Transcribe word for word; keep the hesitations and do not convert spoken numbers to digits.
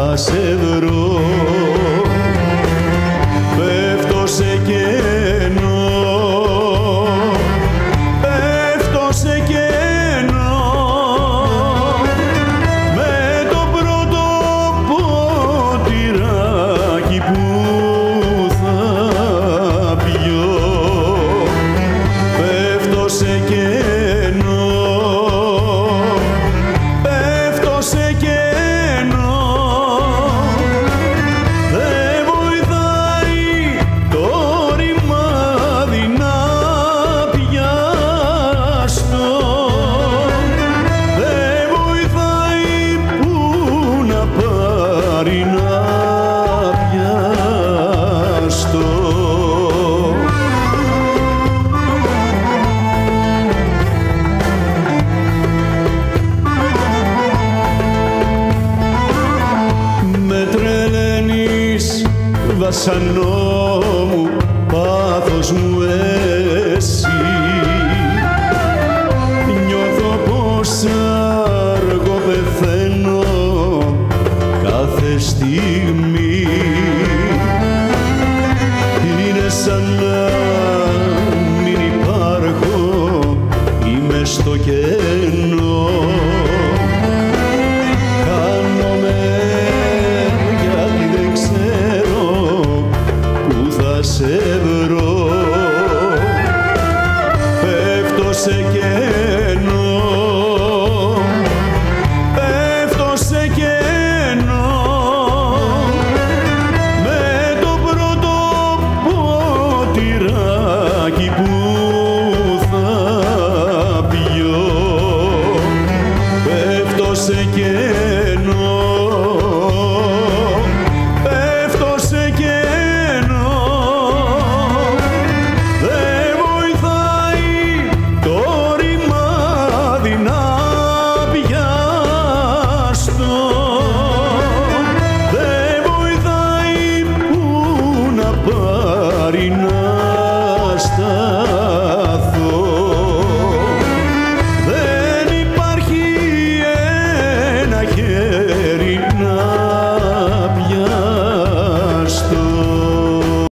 θα σε βρω. Πέφτω σε κενό, πέφτω σε κενό, με το πρώτο ποτηράκι που θα πιω. Πέφτω σε κενό, πέφτω σε κενό, δεν βοηθάει το ρημάδι να πιαστώ, δεν βοηθάει που να πάρει να πιαστώ. Βασανό μου, πάθος μου εσύ, νιώθω πως αργό πεθαίνω κάθε στιγμή. Είναι σαν να μην υπάρχω, είμαι στο κενό. Σε βρω, πέφτω σε κενό, πέφτω σε κενό, με το πρώτο ποτηράκι που θα πιω. Πέφτω σε κενό, πέφτω σε κενό, πάρει να στα